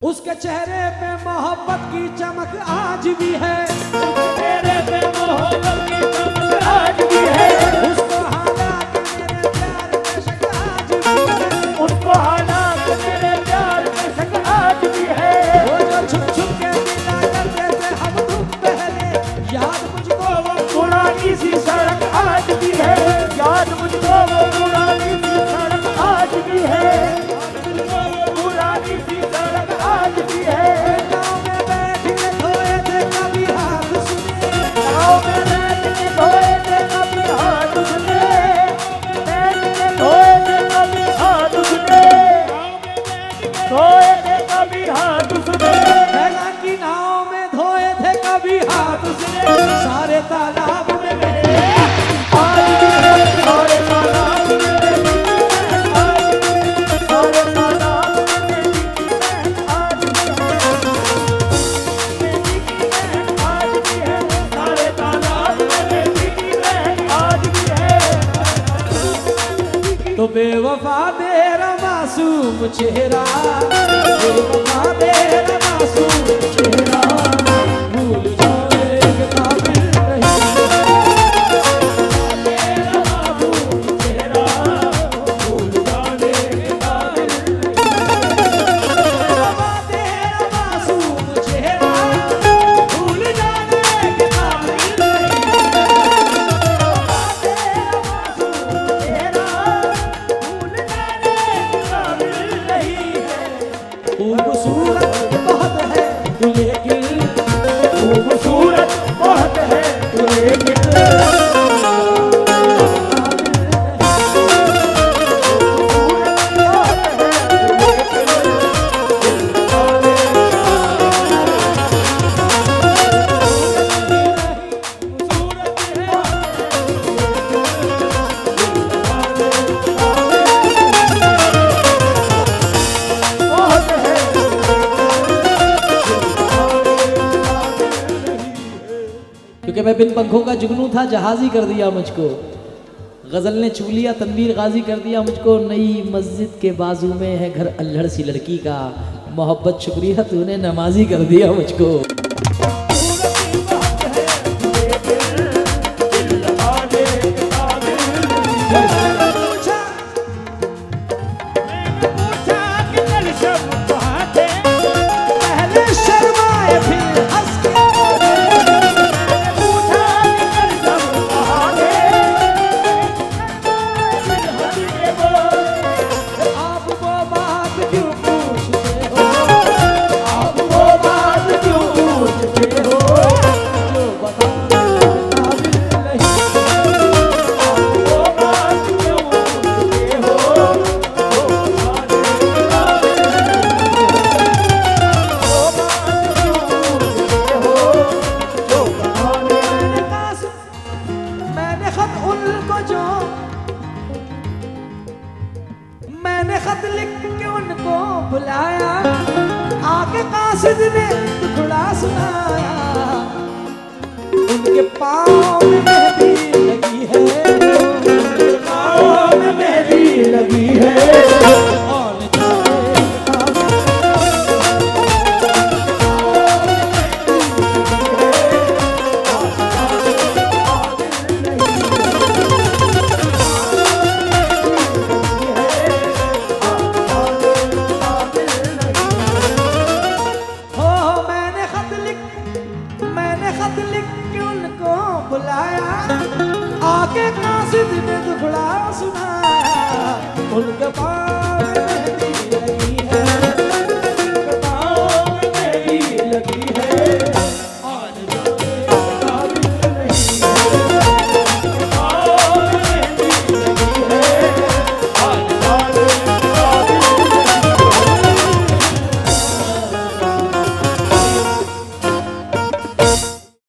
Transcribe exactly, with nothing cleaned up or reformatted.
उसके चेहरे पे मोहब्बत की चमक आज भी है, चेहरे पे मोहब्बत की चमक आज भी है। उसको हालात मेरे प्यार में शक आज भी है, उसको हालात मेरे प्यार में शक आज भी है। वो जो छुप छुप के मिला करते थे हम तुम पहले, याद मुझको वो पुरानी सी सड़क आज भी है, याद मुझको वो पुरानी सी सड़क आज भी है, पुरानी सी सड़क आज भी है। गाँव में बैठ के धोए थे कभी हाथ सुने, गाँव में बैठ के धोए थे कभी हाथ सुने, बैठ के धोए थे कभी हाथ सुने, धोए थे कभी हाथ सुने। गंगा की नाव में धोए थे कभी हाथ सुने, सारे तालाब में मेरे आज भी है, सारे तालाब में मेरी बहन, सारे तालाब में मेरी बहन आज भी है, मेरी बहन आज भी है, सारे तालाब में मेरी बहन आज भी है। तो बेवफा तेरा मासूम चेहरा, बेवफा तेरा मासूम चेहरा, भूल जाने के काबिल नहीं, तेरा मासूम चेहरा, भूल जाने के काबिल बेवफा तेरा मासूम चेहरा, भूल जाने के काबिल नहीं, तेरा मासूम चेहरा, भूल जाने के काबिल नहीं है। खूबसूरत बहुत है तू लेकिन, खूबसूरत बहुत है तू लेकिन, बहुत है। क्योंकि मैं बिन पंखों का जुगनू था, जहाजी कर दिया मुझको, गजल ने छू लिया तनवीर गाजी कर दिया मुझको। नई मस्जिद के बाजू में है घर अल्हड़ सी लड़की का, मोहब्बत शुक्रिया तूने नमाजी कर दिया मुझको। पहले शर्माए फिर हंस के, आप वो बात क्यों पूछते हो, आप वो बात क्यों पूछते हो, जो बताने के काबिल नहीं, आप वो बात क्यों पूछते हो, जो बताने के काबिल नहीं। वो बात क्यों पूछते हो, जो बताने मैंने कास मैंने खत उनको जो मैंने खत लिख के उनको बुलाया, आके कासिद ने टुकड़ा सुनाया, उनके पाँव में मेहंदी लगी है, उनके पाँव में मेहंदी लगी है, और जाने हो मैंने खत लिख मैंने खत लिख के उनको बुलाया, आके कासिद ने दुखड़ा सुनाया, उनके पाँव में मेहंदी लगी है, उनके पाँव में मेहंदी लगी है।